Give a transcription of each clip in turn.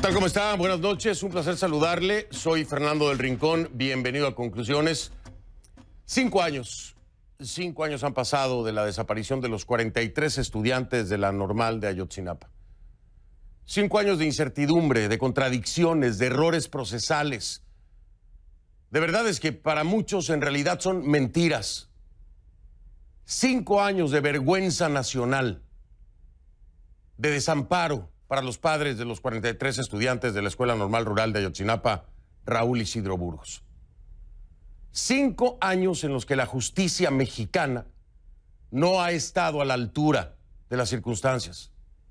tal? ¿Cómo está? Buenas noches, un placer saludarle. Soy Fernando del Rincón, bienvenido a Conclusiones. 5 años han pasado de la desaparición de los 43 estudiantes de la Normal de Ayotzinapa. 5 años de incertidumbre, de contradicciones, de errores procesales. De verdades que para muchos en realidad son mentiras. 5 años de vergüenza nacional, de desamparo para los padres de los 43 estudiantes de la Escuela Normal Rural de Ayotzinapa, Raúl Isidro Burgos. 5 años en los que la justicia mexicana no ha estado a la altura de las circunstancias,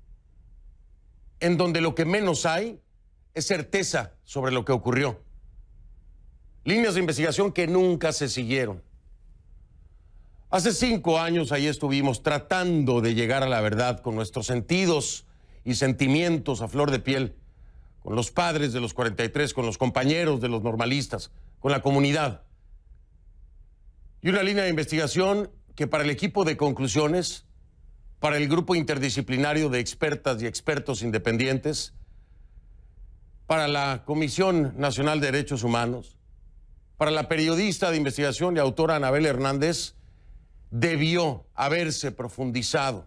en donde lo que menos hay es certeza sobre lo que ocurrió. Líneas de investigación que nunca se siguieron. Hace 5 años ahí estuvimos tratando de llegar a la verdad con nuestros sentidos y sentimientos a flor de piel, con los padres de los 43, con los compañeros de los normalistas, con la comunidad. Y una línea de investigación que para el equipo de Conclusiones, para el grupo interdisciplinario de expertas y expertos independientes, para la Comisión Nacional de Derechos Humanos, para la periodista de investigación y autora Anabel Hernández, debió haberse profundizado.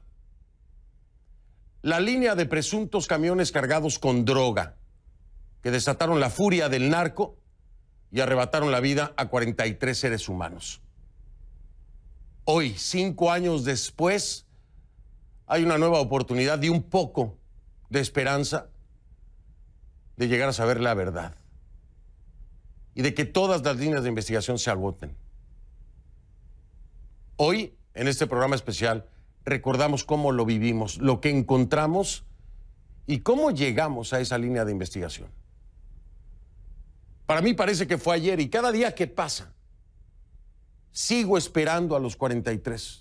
La línea de presuntos camiones cargados con droga que desataron la furia del narco y arrebataron la vida a 43 seres humanos. Hoy, 5 años después, hay una nueva oportunidad y un poco de esperanza de llegar a saber la verdad y de que todas las líneas de investigación se agoten. Hoy, en este programa especial, recordamos cómo lo vivimos, lo que encontramos y cómo llegamos a esa línea de investigación. Para mí parece que fue ayer y cada día que pasa, sigo esperando a los 43.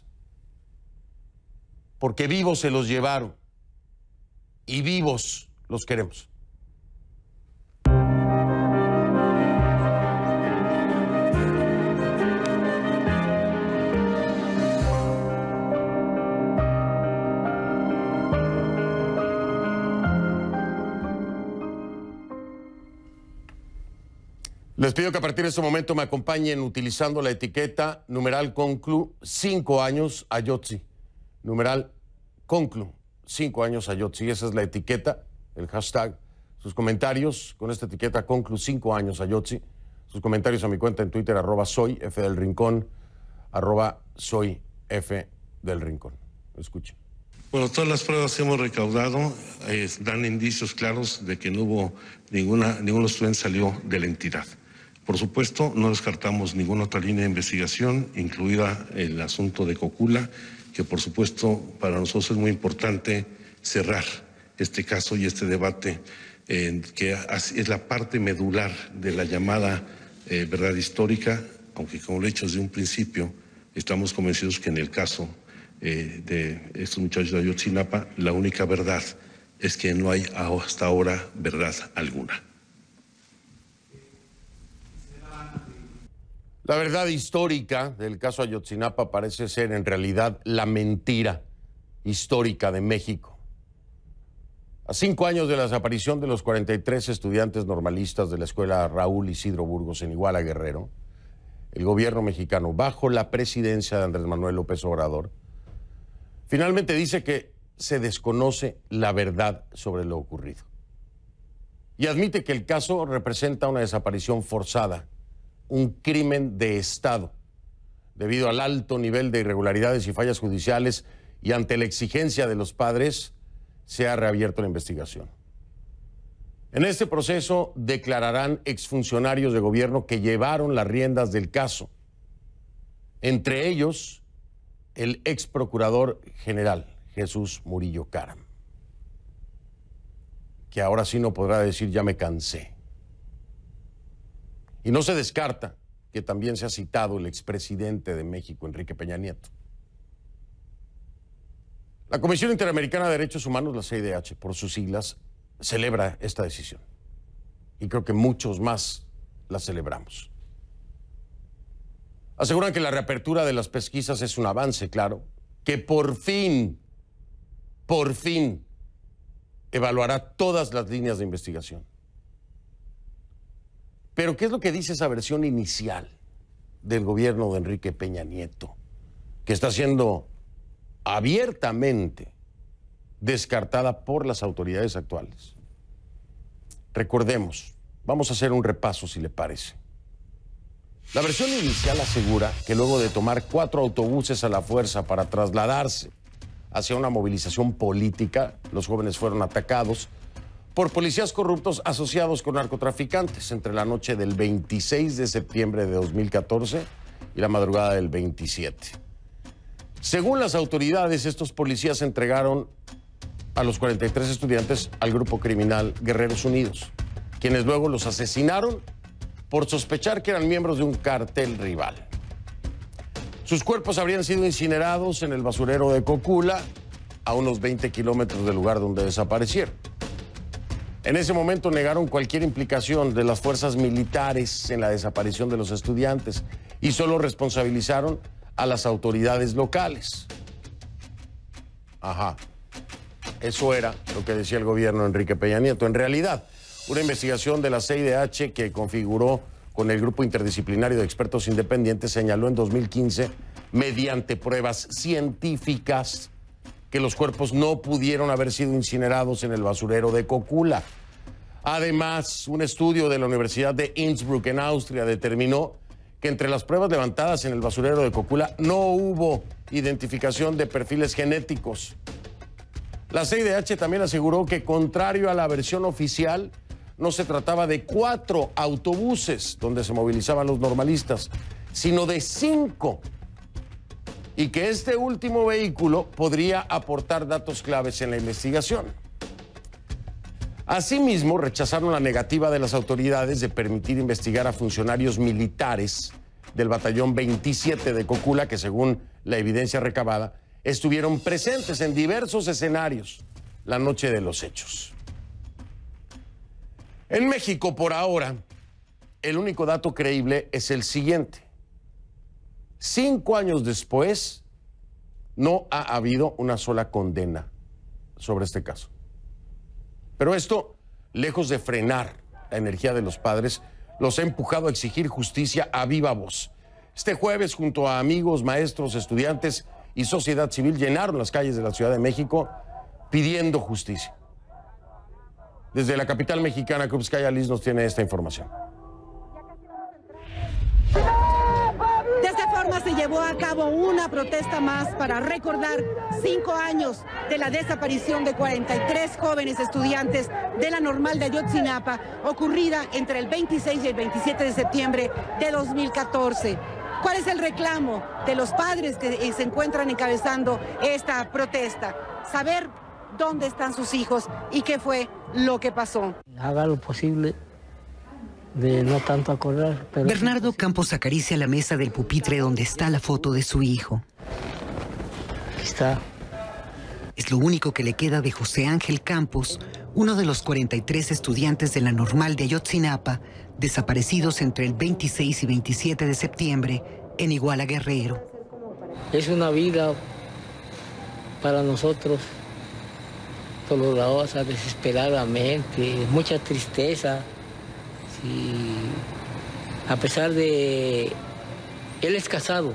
Porque vivos se los llevaron y vivos los queremos. Les pido que a partir de este momento me acompañen utilizando la etiqueta numeral conclu 5 años Ayotzi. Numeral conclu 5 años Ayotzi. Esa es la etiqueta, el hashtag. Sus comentarios con esta etiqueta conclu 5 años Ayotzi. Sus comentarios a mi cuenta en Twitter, @soy F del Rincón, @soy F del Rincón. Escuchen. Bueno, todas las pruebas que hemos recaudado dan indicios claros de que no hubo ningún estudiante salió de la entidad. Por supuesto, no descartamos ninguna otra línea de investigación, incluida el asunto de Cocula, que por supuesto para nosotros es muy importante cerrar este caso y este debate, que es la parte medular de la llamada verdad histórica, aunque como lo he dicho desde un principio, estamos convencidos que en el caso de estos muchachos de Ayotzinapa, la única verdad es que no hay hasta ahora verdad alguna. La verdad histórica del caso Ayotzinapa parece ser en realidad la mentira histórica de México. A 5 años de la desaparición de los 43 estudiantes normalistas de la Escuela Raúl Isidro Burgos en Iguala, Guerrero, el gobierno mexicano, bajo la presidencia de Andrés Manuel López Obrador, finalmente dice que se desconoce la verdad sobre lo ocurrido. Y admite que el caso representa una desaparición forzada, un crimen de Estado, debido al alto nivel de irregularidades y fallas judiciales y ante la exigencia de los padres, se ha reabierto la investigación. En este proceso declararán exfuncionarios de gobierno que llevaron las riendas del caso, entre ellos el ex procurador general Jesús Murillo Caram, que ahora sí no podrá decir ya me cansé. Y no se descarta que también se ha citado el expresidente de México, Enrique Peña Nieto. La Comisión Interamericana de Derechos Humanos, la CIDH, por sus siglas, celebra esta decisión. Y creo que muchos más la celebramos. Aseguran que la reapertura de las pesquisas es un avance, claro, que por fin, evaluará todas las líneas de investigación. Pero ¿qué es lo que dice esa versión inicial del gobierno de Enrique Peña Nieto, que está siendo abiertamente descartada por las autoridades actuales? Recordemos, vamos a hacer un repaso si le parece. La versión inicial asegura que luego de tomar 4 autobuses a la fuerza para trasladarse hacia una movilización política, los jóvenes fueron atacados por policías corruptos asociados con narcotraficantes entre la noche del 26 de septiembre de 2014 y la madrugada del 27. Según las autoridades, estos policías entregaron a los 43 estudiantes al grupo criminal Guerreros Unidos, quienes luego los asesinaron por sospechar que eran miembros de un cartel rival. Sus cuerpos habrían sido incinerados en el basurero de Cocula, a unos 20 kilómetros del lugar donde desaparecieron. En ese momento negaron cualquier implicación de las fuerzas militares en la desaparición de los estudiantes y solo responsabilizaron a las autoridades locales. Ajá. Eso era lo que decía el gobierno de Enrique Peña Nieto. En realidad, una investigación de la CIDH que configuró con el Grupo Interdisciplinario de Expertos Independientes señaló en 2015, mediante pruebas científicas, que los cuerpos no pudieron haber sido incinerados en el basurero de Cocula. Además, un estudio de la Universidad de Innsbruck en Austria determinó que entre las pruebas levantadas en el basurero de Cocula no hubo identificación de perfiles genéticos. La CIDH también aseguró que, contrario a la versión oficial, no se trataba de 4 autobuses donde se movilizaban los normalistas, sino de 5. Y que este último vehículo podría aportar datos claves en la investigación. Asimismo, rechazaron la negativa de las autoridades de permitir investigar a funcionarios militares del batallón 27 de Cocula, que según la evidencia recabada, estuvieron presentes en diversos escenarios la noche de los hechos. En México, por ahora, el único dato creíble es el siguiente. 5 años después, no ha habido una sola condena sobre este caso. Pero esto, lejos de frenar la energía de los padres, los ha empujado a exigir justicia a viva voz. Este jueves, junto a amigos, maestros, estudiantes y sociedad civil, llenaron las calles de la Ciudad de México pidiendo justicia. Desde la capital mexicana, Krupskaya Liz nos tiene esta información. De esta forma se llevó a cabo una protesta más para recordar 5 años de la desaparición de 43 jóvenes estudiantes de la Normal de Ayotzinapa, ocurrida entre el 26 y el 27 de septiembre de 2014. ¿Cuál es el reclamo de los padres que se encuentran encabezando esta protesta? Saber dónde están sus hijos y qué fue lo que pasó. Haga lo posible de no tanto acordar. Pero Bernardo Campos acaricia la mesa del pupitre donde está la foto de su hijo. Aquí está. Es lo único que le queda de José Ángel Campos, uno de los 43 estudiantes de la Normal de Ayotzinapa, desaparecidos entre el 26 y 27 de septiembre en Iguala, Guerrero. Es una vida para nosotros dolorosa, desesperadamente, mucha tristeza. Sí. A pesar de... Él es casado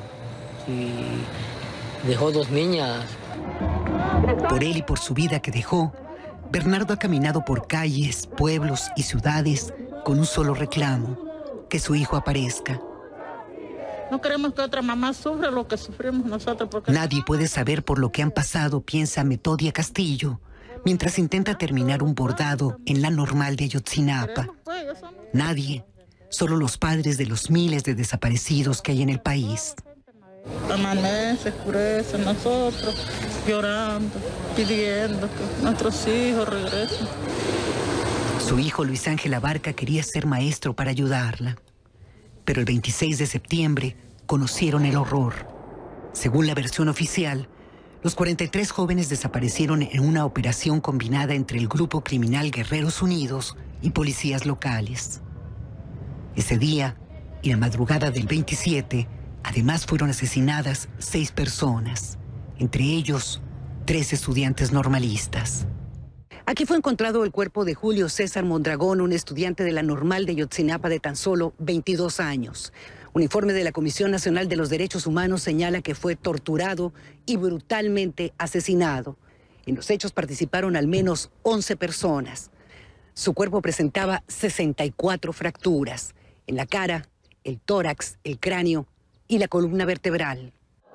y dejó 2 niñas. Por él y por su vida que dejó, Bernardo ha caminado por calles, pueblos y ciudades con un solo reclamo: que su hijo aparezca. No queremos que otra mamá sufra lo que sufrimos nosotros. Porque Nadie puede saber por lo que han pasado, piensa Metodia Castillo, mientras intenta terminar un bordado en la Normal de Ayotzinapa. Nadie, solo los padres de los miles de desaparecidos que hay en el país. Amanece, oscurece, nosotros llorando, pidiendo que nuestros hijos regresen. Su hijo Luis Ángel Abarca quería ser maestro para ayudarla. Pero el 26 de septiembre conocieron el horror. Según la versión oficial, los 43 jóvenes desaparecieron en una operación combinada entre el grupo criminal Guerreros Unidos y policías locales. Ese día y la madrugada del 27, además fueron asesinadas 6 personas, entre ellos 3 estudiantes normalistas. Aquí fue encontrado el cuerpo de Julio César Mondragón, un estudiante de la Normal de Ayotzinapa de tan solo 22 años. Un informe de la Comisión Nacional de los Derechos Humanos señala que fue torturado y brutalmente asesinado. En los hechos participaron al menos 11 personas. Su cuerpo presentaba 64 fracturas en la cara, el tórax, el cráneo y la columna vertebral.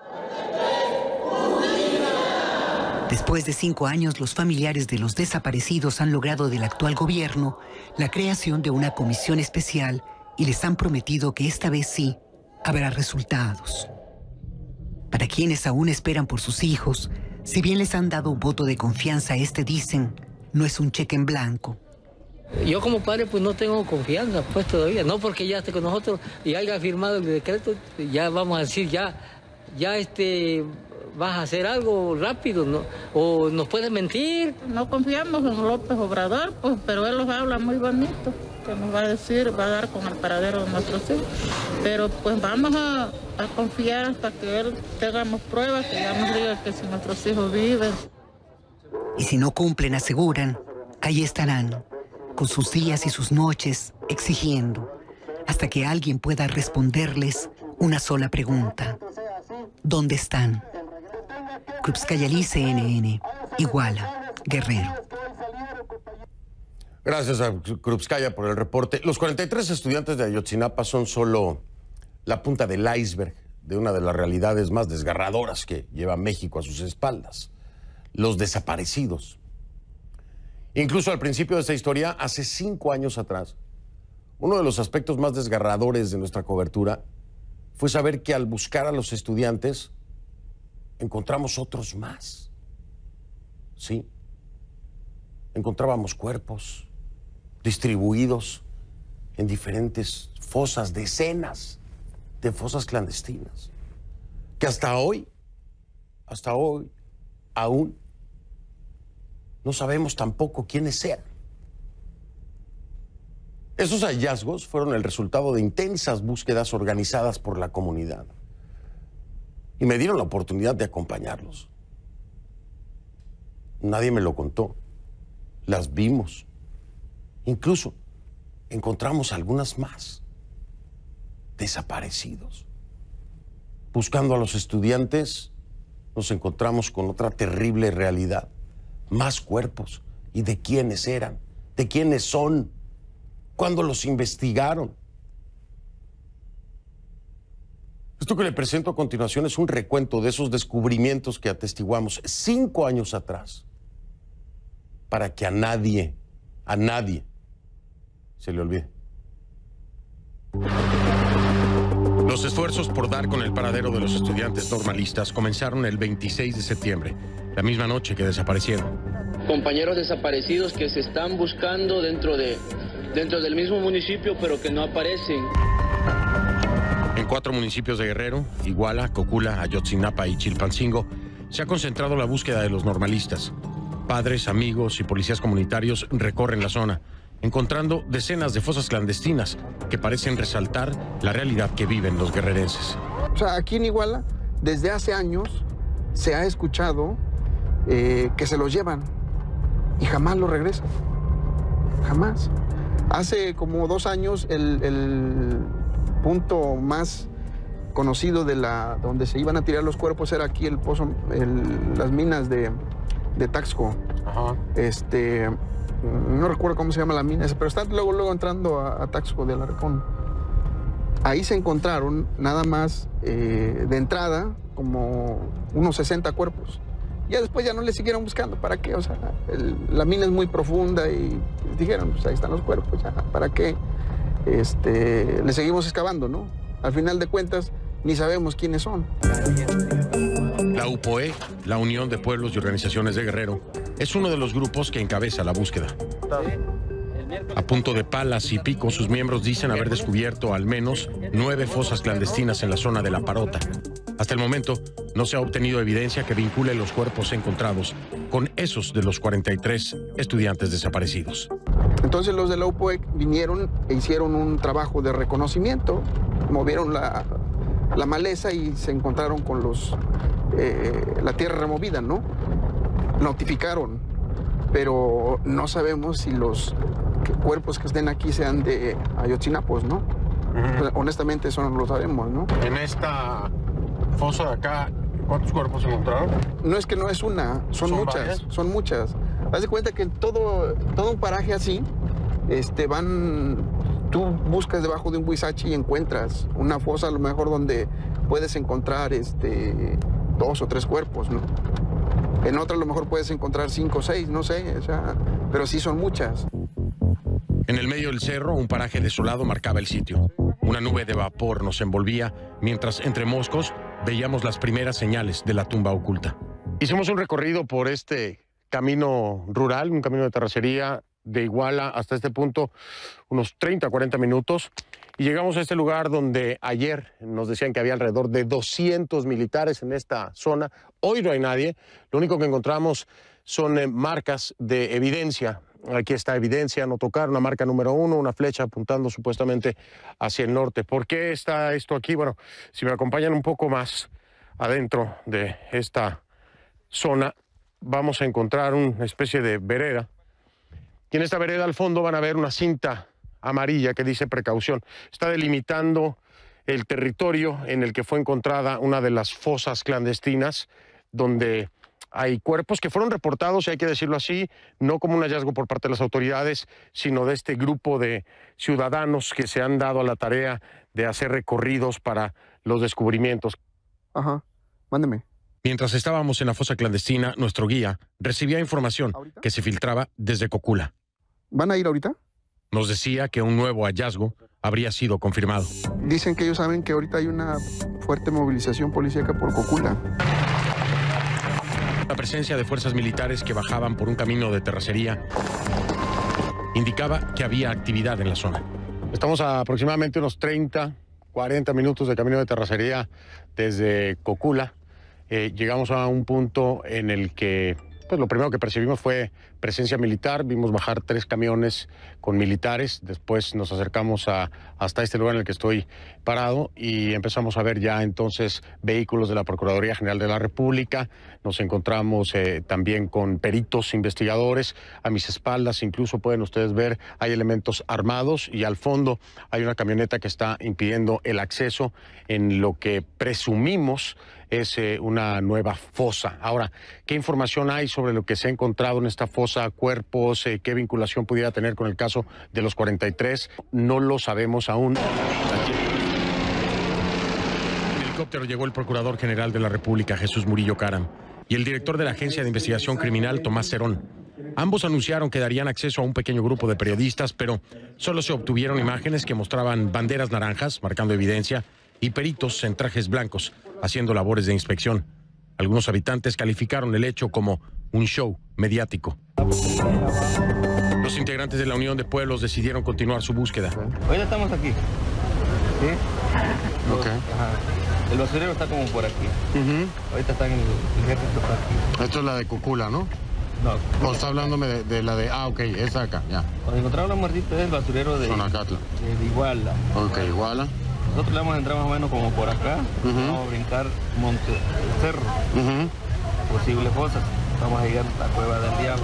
Después de 5 años, los familiares de los desaparecidos han logrado del actual gobierno la creación de una comisión especial y les han prometido que esta vez sí habrá resultados. Para quienes aún esperan por sus hijos, si bien les han dado un voto de confianza, dicen, no es un cheque en blanco. Yo como padre pues no tengo confianza pues todavía, no porque ya esté con nosotros y haya firmado el decreto, ya vamos a decir, ya vas a hacer algo rápido, ¿no? O nos puedes mentir. No confiamos en López Obrador, pues, pero él nos habla muy bonito, que nos va a decir, va a dar con el paradero de nuestros hijos. Pero pues vamos a confiar hasta que él tengamos pruebas, que ya nos diga que si nuestros hijos viven. Y si no cumplen, aseguran, ahí estarán, con sus días y sus noches, exigiendo, hasta que alguien pueda responderles una sola pregunta. ¿Dónde están? Krupskaya-Li, CNN, Iguala, Guerrero. Gracias a Krupskaya por el reporte. Los 43 estudiantes de Ayotzinapa son solo la punta del iceberg de una de las realidades más desgarradoras que lleva México a sus espaldas. Los desaparecidos. Incluso al principio de esta historia, hace 5 años atrás, uno de los aspectos más desgarradores de nuestra cobertura fue saber que al buscar a los estudiantes, encontramos otros más. Sí. Encontrábamos cuerpos distribuidos en diferentes fosas, decenas de fosas clandestinas, que hasta hoy, aún no sabemos tampoco quiénes eran. Esos hallazgos fueron el resultado de intensas búsquedas organizadas por la comunidad. Y me dieron la oportunidad de acompañarlos. Nadie me lo contó. Las vimos. Incluso encontramos algunas más desaparecidos. Buscando a los estudiantes, nos encontramos con otra terrible realidad. Más cuerpos. ¿Y de quiénes eran? ¿De quiénes son? ¿Cuándo los investigaron? Esto que le presento a continuación es un recuento de esos descubrimientos que atestiguamos 5 años atrás, para que a nadie se le olvide. Los esfuerzos por dar con el paradero de los estudiantes normalistas comenzaron el 26 de septiembre, la misma noche que desaparecieron. Compañeros desaparecidos que se están buscando dentro del mismo municipio, pero que no aparecen. En 4 municipios de Guerrero, Iguala, Cocula, Ayotzinapa y Chilpancingo, se ha concentrado la búsqueda de los normalistas. Padres, amigos y policías comunitarios recorren la zona, encontrando decenas de fosas clandestinas que parecen resaltar la realidad que viven los guerrerenses. O sea, aquí en Iguala, desde hace años, se ha escuchado que se los llevan y jamás los regresan. Jamás. Hace como 2 años, el punto más conocido donde se iban a tirar los cuerpos era aquí el pozo, las minas de Taxco. Ajá. No recuerdo cómo se llama la mina, pero está luego entrando a Taxco de Alarcón. Ahí se encontraron nada más de entrada como unos 60 cuerpos. Ya después ya no le siguieron buscando. ¿Para qué? O sea, la mina es muy profunda y dijeron, pues ahí están los cuerpos, ya, ¿para qué? Le seguimos excavando, ¿no? Al final de cuentas, ni sabemos quiénes son. La UPOE, la Unión de Pueblos y Organizaciones de Guerrero, es uno de los grupos que encabeza la búsqueda. A punto de palas y picos, sus miembros dicen haber descubierto al menos 9 fosas clandestinas en la zona de La Parota. Hasta el momento, no se ha obtenido evidencia que vincule los cuerpos encontrados con esos de los 43 estudiantes desaparecidos. Entonces los de la UPOE vinieron e hicieron un trabajo de reconocimiento, movieron la maleza y se encontraron con la tierra removida, ¿no? Notificaron, pero no sabemos si los cuerpos que estén aquí sean de Ayotzinapos, ¿no? Pues, honestamente eso no lo sabemos, ¿no? En esta fosa de acá, ¿cuántos cuerpos se encontraron? No es que no es una, son muchas, varias? son muchas. Haz de cuenta que en todo un paraje así, tú buscas debajo de un huizache y encuentras una fosa a lo mejor donde puedes encontrar 2 o 3 cuerpos, ¿no? En otra a lo mejor puedes encontrar 5 o 6, no sé, o sea, pero sí son muchas. En el medio del cerro, un paraje desolado marcaba el sitio. Una nube de vapor nos envolvía, mientras entre moscos veíamos las primeras señales de la tumba oculta. Hicimos un recorrido por este camino rural, un camino de terracería de Iguala hasta este punto, unos 30 a 40 minutos, y llegamos a este lugar donde ayer nos decían que había alrededor de 200 militares en esta zona. Hoy no hay nadie, lo único que encontramos son marcas de evidencia. Aquí está evidencia, no tocar, una marca número 1, una flecha apuntando supuestamente hacia el norte. ¿Por qué está esto aquí? Bueno, si me acompañan un poco más adentro de esta zona, vamos a encontrar una especie de vereda. Y en esta vereda al fondo van a ver una cinta amarilla que dice precaución. Está delimitando el territorio en el que fue encontrada una de las fosas clandestinas, donde hay cuerpos que fueron reportados, y hay que decirlo así, no como un hallazgo por parte de las autoridades, sino de este grupo de ciudadanos que se han dado a la tarea de hacer recorridos para los descubrimientos. Ajá, mándeme. Mientras estábamos en la fosa clandestina, nuestro guía recibía información que se filtraba desde Cocula. ¿Van a ir ahorita? Nos decía que un nuevo hallazgo habría sido confirmado. Dicen que ellos saben que ahorita hay una fuerte movilización policíaca por Cocula. La presencia de fuerzas militares que bajaban por un camino de terracería indicaba que había actividad en la zona. Estamos a aproximadamente unos 30, 40 minutos de camino de terracería desde Cocula. Llegamos a un punto en el que pues lo primero que percibimos fue presencia militar. Vimos bajar 3 camiones con militares. Después nos acercamos hasta este lugar en el que estoy parado y empezamos a ver ya entonces vehículos de la Procuraduría General de la República. Nos encontramos también con peritos investigadores. A mis espaldas incluso pueden ustedes ver hay elementos armados, y al fondo hay una camioneta que está impidiendo el acceso en lo que presumimos es una nueva fosa. Ahora, ¿qué información hay sobre lo que se ha encontrado en esta fosa? ¿Cuerpos? ¿Qué vinculación pudiera tener con el caso de los 43? No lo sabemos aún. En helicóptero llegó el Procurador General de la República, Jesús Murillo Caram, y el director de la Agencia de Investigación Criminal, Tomás Cerón. Ambos anunciaron que darían acceso a un pequeño grupo de periodistas, pero solo se obtuvieron imágenes que mostraban banderas naranjas, marcando evidencia, y peritos en trajes blancos, haciendo labores de inspección. Algunos habitantes calificaron el hecho como un show mediático. Los integrantes de la Unión de Pueblos decidieron continuar su búsqueda. Hoy estamos aquí. ¿Sí? Okay. Ajá. El basurero está como por aquí. Ahorita está en el ejército está aquí. Esto es la de Cocula, ¿no? No. ¿O está hablándome de la de... Ah, ok, esa acá, ya. Cuando encontraron la muertita es el basurero de Iguala. Ok, Iguala. Nosotros le vamos a entrar más o menos como por acá. Vamos a brincar cerro. Posibles fosas. Vamos a llegar a la Cueva del Diablo.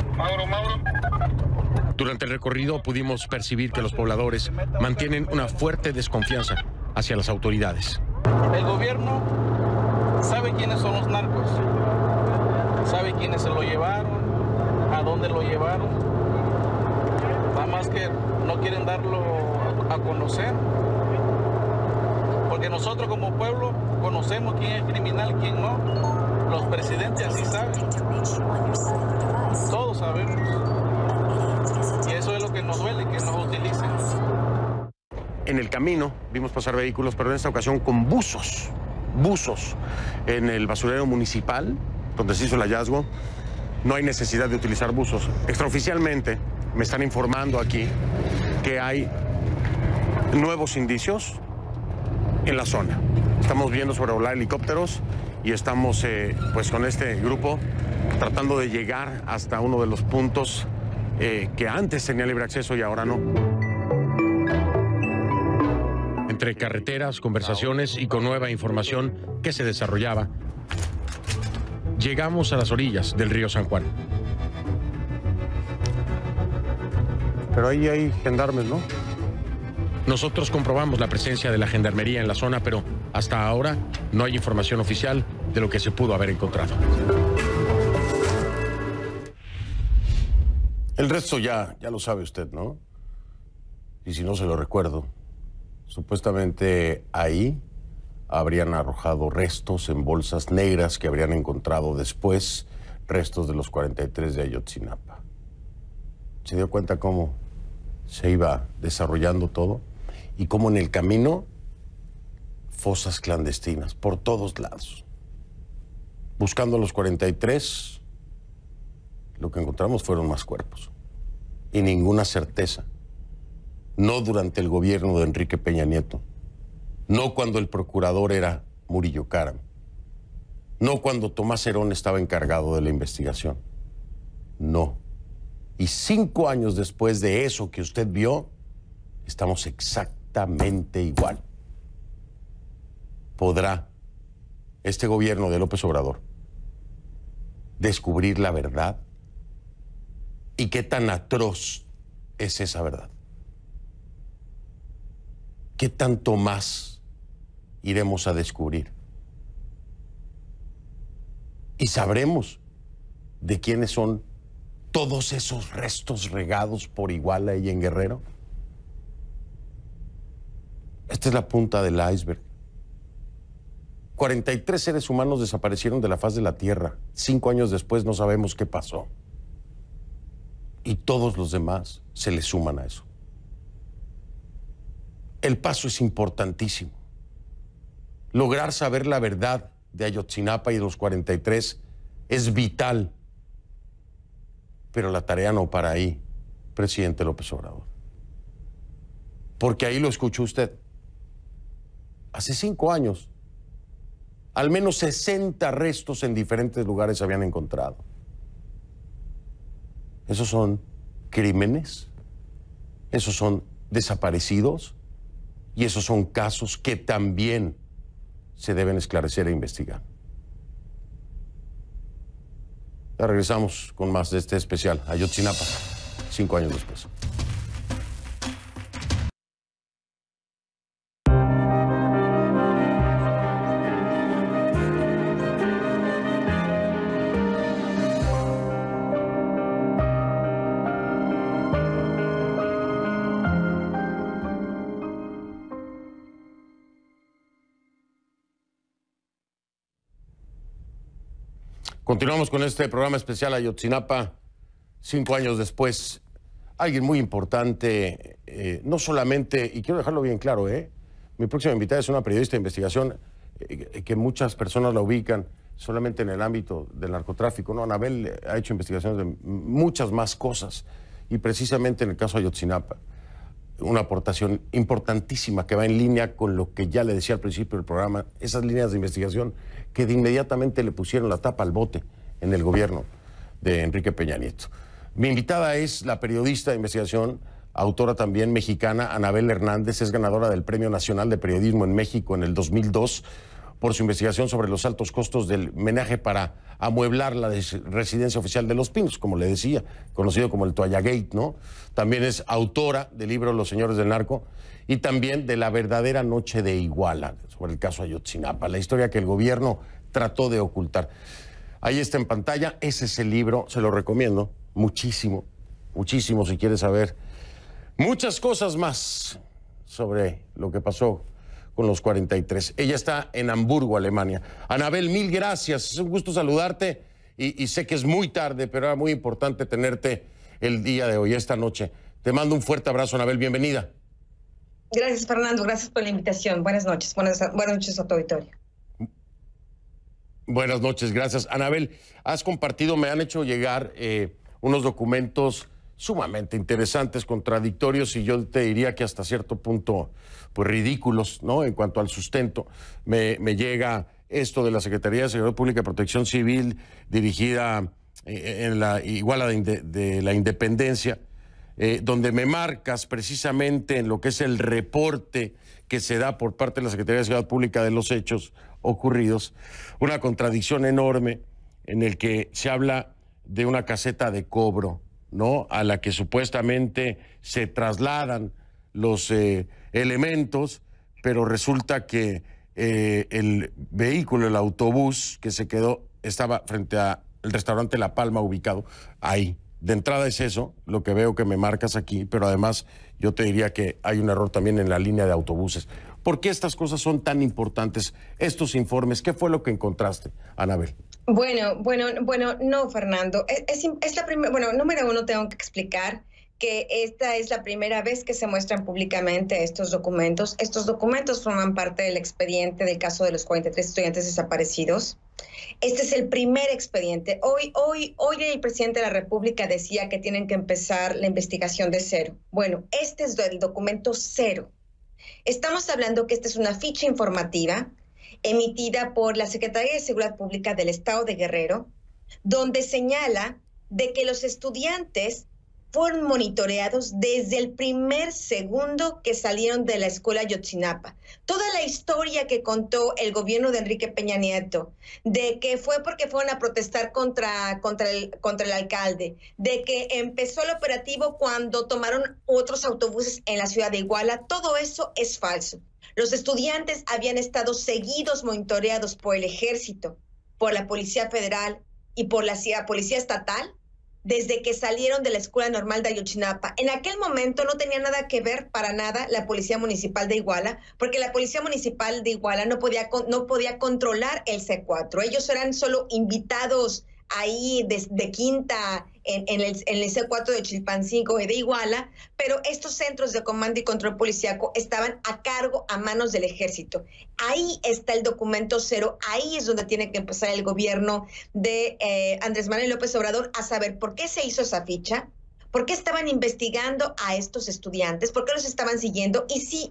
Mauro. Durante el recorrido pudimos percibir que los pobladores mantienen una fuerte desconfianza hacia las autoridades. El gobierno sabe quiénes son los narcos, sabe quiénes se lo llevaron, a dónde lo llevaron. Nada más que no quieren darlo a conocer. Porque nosotros como pueblo conocemos quién es criminal, quién no. Los presidentes así saben. Todos sabemos. Y eso es lo que nos duele, que nos utilicen. En el camino vimos pasar vehículos, pero en esta ocasión con buzos. Buzos en el basurero municipal, donde se hizo el hallazgo. No hay necesidad de utilizar buzos. Extraoficialmente me están informando aquí que hay nuevos indicios en la zona. Estamos viendo sobrevolar helicópteros y estamos pues con este grupo tratando de llegar hasta uno de los puntos que antes tenía libre acceso y ahora no. Entre carreteras, conversaciones y con nueva información que se desarrollaba, llegamos a las orillas del río San Juan. Pero ahí hay gendarmes, ¿no? Nosotros comprobamos la presencia de la gendarmería en la zona, pero hasta ahora no hay información oficial de lo que se pudo haber encontrado. El resto ya lo sabe usted, ¿no? Y si no se lo recuerdo, supuestamente ahí habrían arrojado restos en bolsas negras que habrían encontrado después, restos de los 43 de Ayotzinapa. ¿Se dio cuenta cómo se iba desarrollando todo? Y cómo en el camino, fosas clandestinas por todos lados. Buscando a los 43, lo que encontramos fueron más cuerpos. Y ninguna certeza. No durante el gobierno de Enrique Peña Nieto. No cuando el procurador era Murillo Karam. No cuando Tomás Herón estaba encargado de la investigación. No. Y 5 años después de eso que usted vio, estamos exactamente igual. ¿Podrá este gobierno de López Obrador descubrir la verdad? ¿Y qué tan atroz es esa verdad? ¿Qué tanto más iremos a descubrir? Y sabremos de quiénes son todos esos restos regados por igual ahí en Guerrero. Esta es la punta del iceberg. 43 seres humanos desaparecieron de la faz de la Tierra. 5 años después no sabemos qué pasó. Y todos los demás se le suman a eso. El paso es importantísimo. Lograr saber la verdad de Ayotzinapa y de los 43 es vital. Pero la tarea no para ahí, presidente López Obrador. Porque ahí lo escuchó usted. Hace 5 años, al menos 60 restos en diferentes lugares se habían encontrado. ¿Esos son crímenes? ¿Esos son desaparecidos? Y esos son casos que también se deben esclarecer e investigar. Ya regresamos con más de este especial, Ayotzinapa, 5 años después. Continuamos con este programa especial Ayotzinapa, 5 años después. Alguien muy importante, no solamente, y quiero dejarlo bien claro, mi próxima invitada es una periodista de investigación que muchas personas la ubican solamente en el ámbito del narcotráfico, ¿no? Anabel ha hecho investigaciones de muchas más cosas, y precisamente en el caso Ayotzinapa, una aportación importantísima que va en línea con lo que ya le decía al principio del programa, esas líneas de investigación que de inmediatamente le pusieron la tapa al bote en el gobierno de Enrique Peña Nieto. Mi invitada es la periodista de investigación, autora también mexicana, Anabel Hernández, es ganadora del Premio Nacional de Periodismo en México en el 2002 por su investigación sobre los altos costos del menaje para amueblar la residencia oficial de Los Pinos, como le decía, conocido como el Toalla Gate, ¿no? También es autora del libro Los Señores del Narco y también de La Verdadera Noche de Iguala, sobre el caso Ayotzinapa, la historia que el gobierno trató de ocultar. Ahí está en pantalla, ese es el libro, se lo recomiendo muchísimo, muchísimo si quiere saber muchas cosas más sobre lo que pasó con los 43. Ella está en Hamburgo, Alemania. Anabel, mil gracias. Es un gusto saludarte y sé que es muy tarde, pero era muy importante tenerte el día de hoy, esta noche. Te mando un fuerte abrazo, Anabel. Bienvenida. Gracias, Fernando. Gracias por la invitación. Buenas noches. Buenas noches a tu auditorio. Buenas noches. Gracias. Anabel, has compartido, me han hecho llegar unos documentos sumamente interesantes, contradictorios y yo te diría que hasta cierto punto pues ridículos, ¿no? En cuanto al sustento, me llega esto de la Secretaría de Seguridad Pública y Protección Civil dirigida en la Iguala de la Independencia, donde me marcas precisamente en lo que es el reporte que se da por parte de la Secretaría de Seguridad Pública de los hechos ocurridos, una contradicción enorme en el que se habla de una caseta de cobro ¿no?, a la que supuestamente se trasladan los elementos, pero resulta que el vehículo, el autobús que se quedó, estaba frente al restaurante La Palma, ubicado ahí. De entrada es eso, lo que veo que me marcas aquí, pero además yo te diría que hay un error también en la línea de autobuses. ¿Por qué estas cosas son tan importantes, estos informes? ¿Qué fue lo que encontraste, Anabel? Bueno, no, Fernando. Es la primera, bueno, número uno, tengo que explicar que esta es la primera vez que se muestran públicamente estos documentos. Estos documentos forman parte del expediente del caso de los 43 estudiantes desaparecidos. Este es el primer expediente. Hoy el presidente de la República decía que tienen que empezar la investigación de cero. Bueno, este es el documento cero. Estamos hablando que esta es una ficha informativa emitida por la Secretaría de Seguridad Pública del Estado de Guerrero, donde señala de que los estudiantes fueron monitoreados desde el primer segundo que salieron de la escuela Ayotzinapa. Toda la historia que contó el gobierno de Enrique Peña Nieto, de que fue porque fueron a protestar contra el alcalde, de que empezó el operativo cuando tomaron otros autobuses en la ciudad de Iguala, todo eso es falso. Los estudiantes habían estado seguidos, monitoreados por el Ejército, por la Policía Federal y por la Policía Estatal, desde que salieron de la Escuela Normal de Ayotzinapa. En aquel momento no tenía nada que ver para nada la Policía Municipal de Iguala, porque la Policía Municipal de Iguala no podía controlar el C4. Ellos eran solo invitados ahí de quinta en el C4 de Chilpancingo y de Iguala, pero estos centros de comando y control policíaco estaban a cargo, a manos del Ejército. Ahí está el documento cero, ahí es donde tiene que empezar el gobierno de Andrés Manuel López Obrador a saber por qué se hizo esa ficha, por qué estaban investigando a estos estudiantes, por qué los estaban siguiendo. Y sí,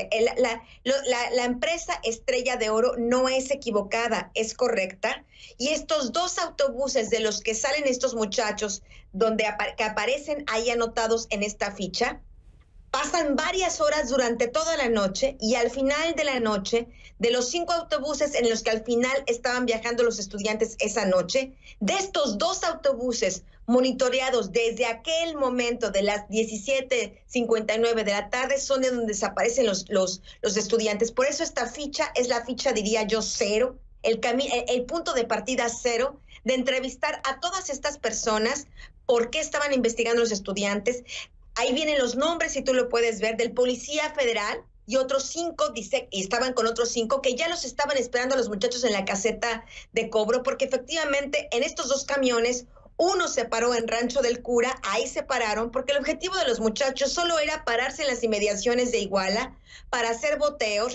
la empresa Estrella de Oro no es equivocada, es correcta. Y estos dos autobuses de los que salen estos muchachos, que aparecen ahí anotados en esta ficha, pasan varias horas durante toda la noche, y al final de la noche, de los 5 autobuses en los que al final estaban viajando los estudiantes esa noche, de estos 2 autobuses monitoreados desde aquel momento de las 17:59 de la tarde, son de donde desaparecen los estudiantes. Por eso esta ficha es la ficha, diría yo, cero, el punto de partida cero, de entrevistar a todas estas personas, por qué estaban investigando los estudiantes. Ahí vienen los nombres, si tú lo puedes ver, del Policía Federal y otros 5, dice, y estaban con otros 5, que ya los estaban esperando a los muchachos en la caseta de cobro, porque efectivamente en estos 2 camiones, uno se paró en Rancho del Cura, ahí se pararon, porque el objetivo de los muchachos solo era pararse en las inmediaciones de Iguala para hacer boteos,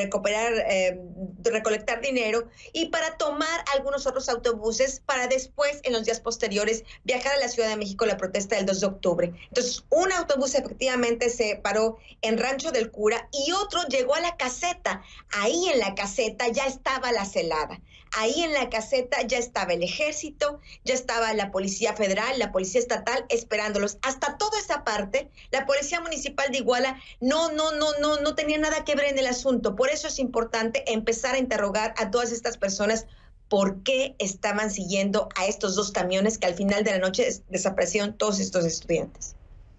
recolectar dinero, y para tomar algunos otros autobuses para después, en los días posteriores, viajar a la Ciudad de México a la protesta del 2 de octubre. Entonces, un autobús efectivamente se paró en Rancho del Cura y otro llegó a la caseta. Ahí en la caseta ya estaba la celada. Ahí en la caseta ya estaba el Ejército, ya estaba la Policía Federal, la Policía Estatal esperándolos. Hasta toda esa parte, la Policía Municipal de Iguala no tenía nada que ver en el asunto. Por eso es importante empezar a interrogar a todas estas personas por qué estaban siguiendo a estos 2 camiones que al final de la noche desaparecieron todos estos estudiantes.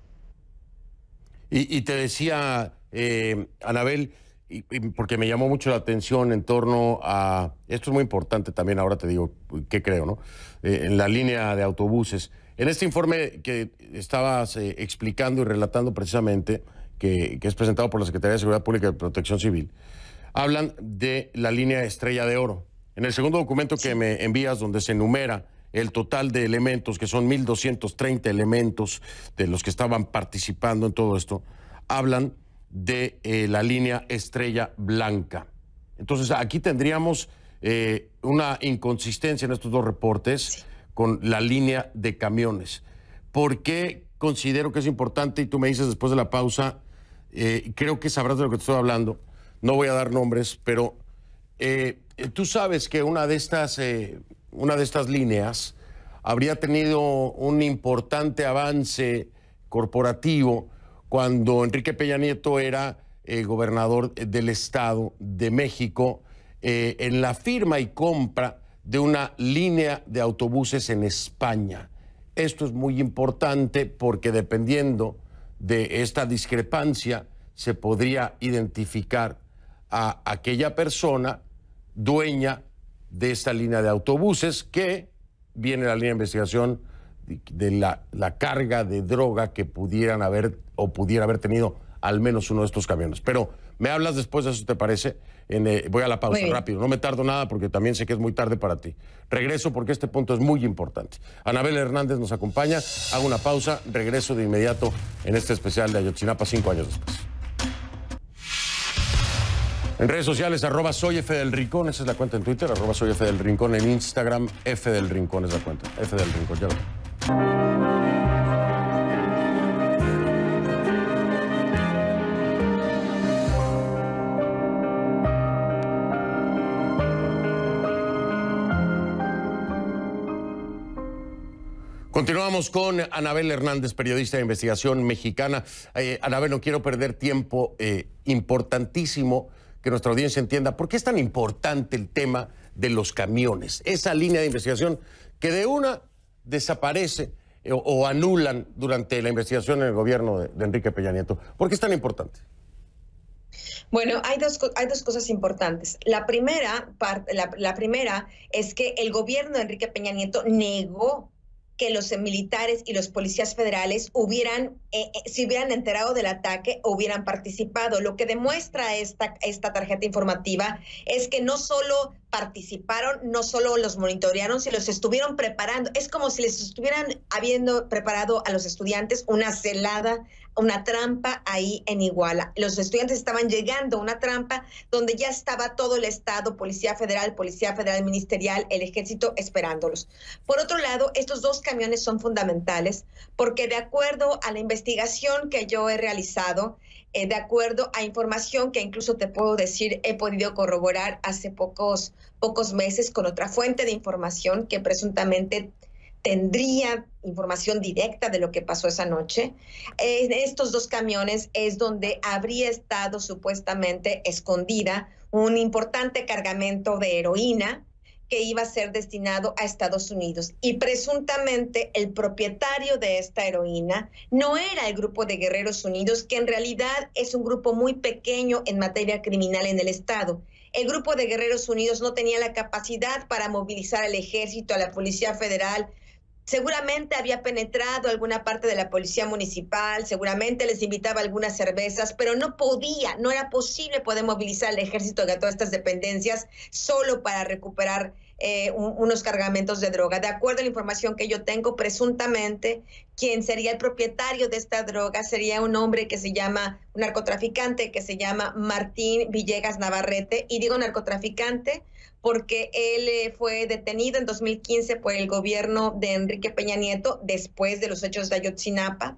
Y te decía, Anabel, porque me llamó mucho la atención en torno a, esto es muy importante también, ahora te digo qué creo, ¿no? En la línea de autobuses. En este informe que estabas explicando y relatando precisamente, que es presentado por la Secretaría de Seguridad Pública y Protección Civil, hablan de la línea Estrella de Oro. En el segundo documento que me envías, donde se enumera el total de elementos, que son 1,230 elementos de los que estaban participando en todo esto, hablan de la línea Estrella Blanca. Entonces, aquí tendríamos una inconsistencia en estos 2 reportes con la línea de camiones. ¿Por qué considero que es importante? Y tú me dices después de la pausa, creo que sabrás de lo que te estoy hablando. No voy a dar nombres, pero tú sabes que una de estas líneas habría tenido un importante avance corporativo cuando Enrique Peña Nieto era gobernador del Estado de México, en la firma y compra de una línea de autobuses en España. Esto es muy importante porque dependiendo de esta discrepancia se podría identificar a aquella persona dueña de esta línea de autobuses, que viene la línea de investigación de la carga de droga que pudieran haber o pudiera haber tenido al menos uno de estos camiones. Pero me hablas después de eso, ¿te parece? Voy a la pausa rápido, no me tardo nada porque también sé que es muy tarde para ti. Regreso porque este punto es muy importante. Anabel Hernández nos acompaña, hago una pausa, regreso de inmediato en este especial de Ayotzinapa 5 años después. En redes sociales, @soy F del Rincón, esa es la cuenta en Twitter, @soy F del Rincón en Instagram, F del Rincón es la cuenta, F del Rincón, ya lo veo. Continuamos con Anabel Hernández, periodista de investigación mexicana. Anabel, no quiero perder tiempo, importantísimo que nuestra audiencia entienda por qué es tan importante el tema de los camiones. Esa línea de investigación que de una desaparece o anulan durante la investigación en el gobierno de Enrique Peña Nieto. ¿Por qué es tan importante? Bueno, hay dos cosas importantes. La primera es que el gobierno de Enrique Peña Nieto negó que los militares y los policías federales se hubieran enterado del ataque o hubieran participado. Lo que demuestra esta tarjeta informativa es que no solo participaron, no solo los monitorearon, sino los estuvieron preparando. Es como si les estuvieran habiendo preparado a los estudiantes una celada, una trampa ahí en Iguala. Los estudiantes estaban llegando a una trampa donde ya estaba todo el Estado, Policía Federal Ministerial, el Ejército esperándolos. Por otro lado, estos dos camiones son fundamentales porque de acuerdo a la investigación que yo he realizado, de acuerdo a información que incluso te puedo decir, he podido corroborar hace pocos meses con otra fuente de información que presuntamente tendría información directa de lo que pasó esa noche. En estos dos camiones es donde habría estado supuestamente escondida un importante cargamento de heroína que iba a ser destinado a Estados Unidos. Y presuntamente el propietario de esta heroína no era el Grupo de Guerreros Unidos, que en realidad es un grupo muy pequeño en materia criminal en el Estado. El Grupo de Guerreros Unidos no tenía la capacidad para movilizar al Ejército, a la Policía Federal. Seguramente había penetrado alguna parte de la policía municipal, seguramente les invitaba algunas cervezas, pero no era posible poder movilizar al ejército de todas estas dependencias solo para recuperar unos cargamentos de droga. De acuerdo a la información que yo tengo, presuntamente quien sería el propietario de esta droga sería un hombre un narcotraficante que se llama Martín Villegas Navarrete, y digo narcotraficante porque él fue detenido en 2015 por el gobierno de Enrique Peña Nieto después de los hechos de Ayotzinapa,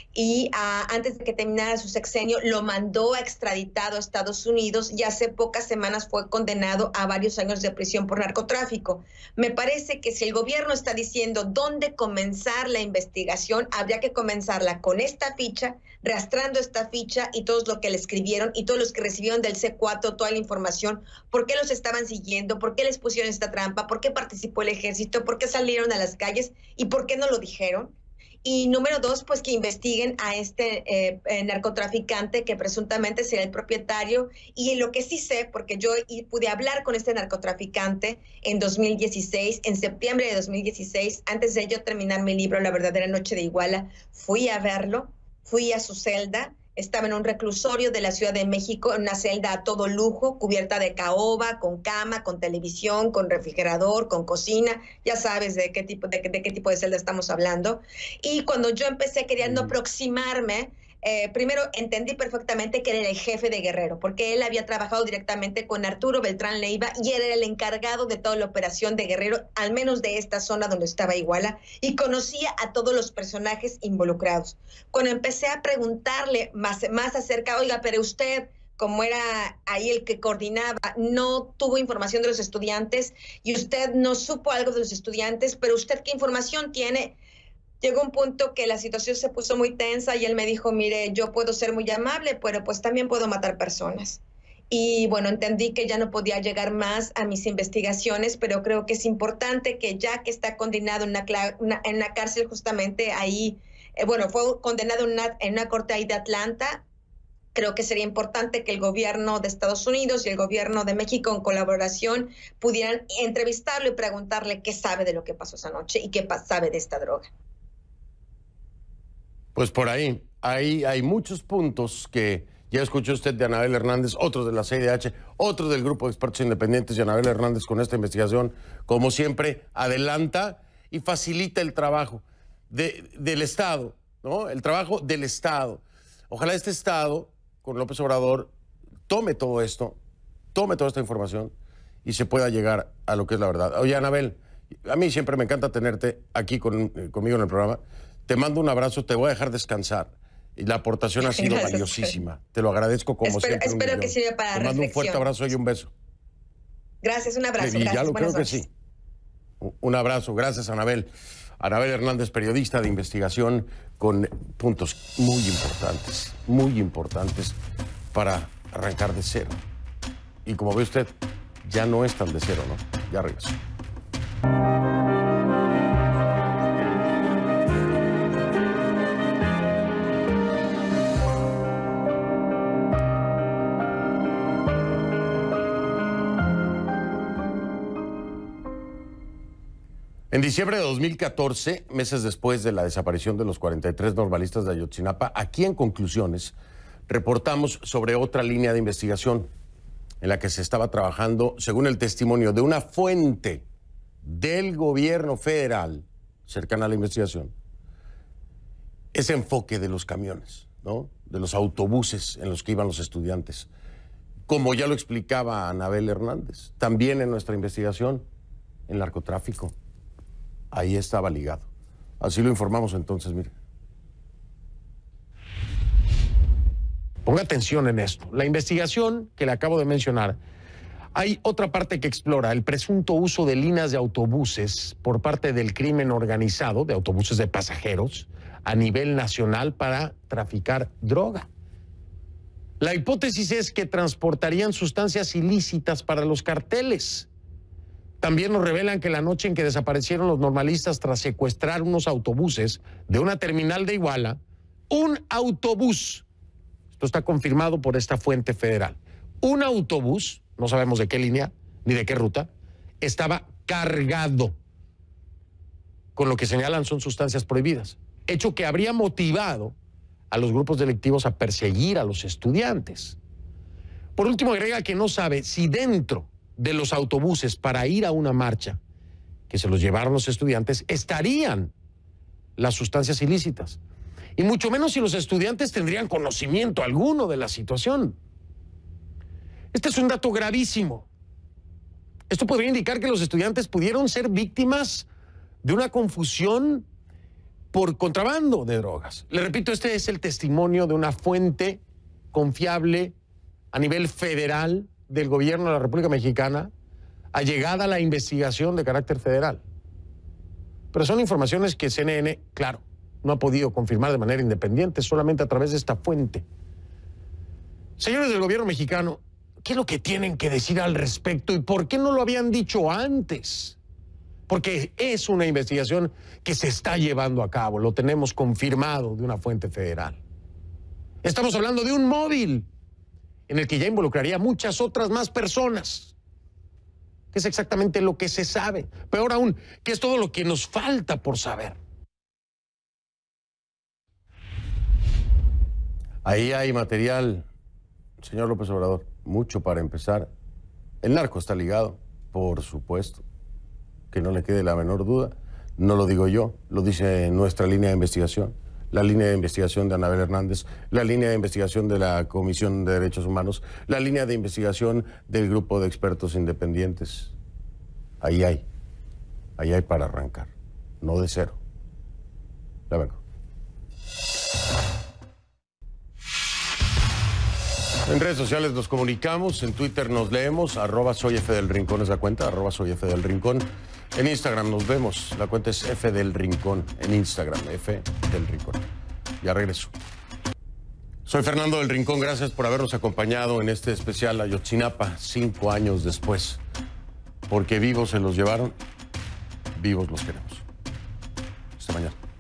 y antes de que terminara su sexenio lo mandó extraditado a Estados Unidos y hace pocas semanas fue condenado a varios años de prisión por narcotráfico. Me parece que si el gobierno está diciendo dónde comenzar la investigación, habría que comenzarla con esta ficha, rastreando esta ficha y todos los que le escribieron y todos los que recibieron del C4 toda la información, por qué los estaban siguiendo, por qué les pusieron esta trampa, por qué participó el ejército, por qué salieron a las calles y por qué no lo dijeron. Y número dos, pues que investiguen a este narcotraficante que presuntamente será el propietario. Y lo que sí sé, porque yo pude hablar con este narcotraficante en 2016, en septiembre de 2016, antes de yo terminar mi libro La verdadera noche de Iguala, fui a verlo, fui a su celda. Estaba en un reclusorio de la Ciudad de México, en una celda a todo lujo, cubierta de caoba, con cama, con televisión, con refrigerador, con cocina. Ya sabes de qué tipo de celda estamos hablando. Y cuando yo empecé queriendo aproximarme, primero entendí perfectamente que era el jefe de Guerrero, porque él había trabajado directamente con Arturo Beltrán Leiva y era el encargado de toda la operación de Guerrero, al menos de esta zona donde estaba Iguala, y conocía a todos los personajes involucrados. Cuando empecé a preguntarle más acerca, oiga, pero usted, como era ahí el que coordinaba, no tuvo información de los estudiantes y usted no supo algo de los estudiantes, pero usted ¿qué información tiene? Llegó un punto que la situación se puso muy tensa y él me dijo, mire, yo puedo ser muy amable, pero pues también puedo matar personas. y bueno, entendí que ya no podía llegar más a mis investigaciones, pero creo que es importante que ya que está condenado en una cárcel justamente ahí, bueno, fue condenado en una corte ahí de Atlanta. Creo que sería importante que el gobierno de Estados Unidos y el gobierno de México en colaboración pudieran entrevistarlo y preguntarle qué sabe de lo que pasó esa noche y qué sabe de esta droga. Pues por ahí hay muchos puntos que ya escuchó usted de Anabel Hernández, otros de la CIDH, otros del grupo de expertos independientes, y Anabel Hernández con esta investigación, como siempre, adelanta y facilita el trabajo del Estado, ¿no? El trabajo del Estado. Ojalá este Estado, con López Obrador, tome todo esto, tome toda esta información y se pueda llegar a lo que es la verdad. Oye, Anabel, a mí siempre me encanta tenerte aquí conmigo en el programa. Te mando un abrazo, te voy a dejar descansar. Y la aportación ha sido valiosísima. Te lo agradezco como siempre. Espero que sirva para reflexión. Te mando un fuerte abrazo y un beso. Gracias, un abrazo. Y gracias, ya lo creo noches. que sí. Un abrazo, gracias, Anabel. Anabel Hernández, periodista de investigación, con puntos muy importantes para arrancar de cero. Y como ve usted, ya no es tan de cero, ¿no? Ya regresó. En diciembre de 2014, meses después de la desaparición de los 43 normalistas de Ayotzinapa, aquí en Conclusiones reportamos sobre otra línea de investigación en la que se estaba trabajando, según el testimonio de una fuente del gobierno federal cercana a la investigación, ese enfoque de los camiones, ¿no? De los autobuses en los que iban los estudiantes. Como ya lo explicaba Anabel Hernández, también en nuestra investigación, el narcotráfico. Ahí estaba ligado. Así lo informamos entonces, mire. Ponga atención en esto. La investigación que le acabo de mencionar, hay otra parte que explora el presunto uso de líneas de autobuses por parte del crimen organizado, de autobuses de pasajeros, a nivel nacional para traficar droga. La hipótesis es que transportarían sustancias ilícitas para los carteles. También nos revelan que la noche en que desaparecieron los normalistas tras secuestrar unos autobuses de una terminal de Iguala, un autobús, esto está confirmado por esta fuente federal, un autobús, no sabemos de qué línea ni de qué ruta, estaba cargado con lo que señalan son sustancias prohibidas, hecho que habría motivado a los grupos delictivos a perseguir a los estudiantes. Por último, agrega que no sabe si dentro de los autobuses para ir a una marcha que se los llevaron los estudiantes estarían las sustancias ilícitas. Y mucho menos si los estudiantes tendrían conocimiento alguno de la situación. Este es un dato gravísimo. Esto podría indicar que los estudiantes pudieron ser víctimas de una confusión por contrabando de drogas. Le repito, este es el testimonio de una fuente confiable a nivel federal del gobierno de la República Mexicana, allegada a la investigación de carácter federal. Pero son informaciones que CNN, claro, no ha podido confirmar de manera independiente, solamente a través de esta fuente. Señores del gobierno mexicano, ¿qué es lo que tienen que decir al respecto y por qué no lo habían dicho antes? Porque es una investigación que se está llevando a cabo, lo tenemos confirmado de una fuente federal. Estamos hablando de un móvil en el que ya involucraría a muchas otras más personas, que es exactamente lo que se sabe. Peor aún, que es todo lo que nos falta por saber. Ahí hay material, señor López Obrador, mucho para empezar. El narco está ligado, por supuesto, que no le quede la menor duda. No lo digo yo, lo dice nuestra línea de investigación, la línea de investigación de Anabel Hernández, la línea de investigación de la Comisión de Derechos Humanos, la línea de investigación del grupo de expertos independientes. Ahí hay para arrancar, no de cero. Ya vengo. En redes sociales nos comunicamos, en Twitter nos leemos, @soyfdelrincón es la cuenta, @soyfdelrincón. En Instagram nos vemos, la cuenta es F del Rincón, en Instagram, F del Rincón. Ya regreso. Soy Fernando del Rincón, gracias por habernos acompañado en este especial Ayotzinapa, 5 años después. Porque vivos se los llevaron, vivos los queremos. Hasta mañana.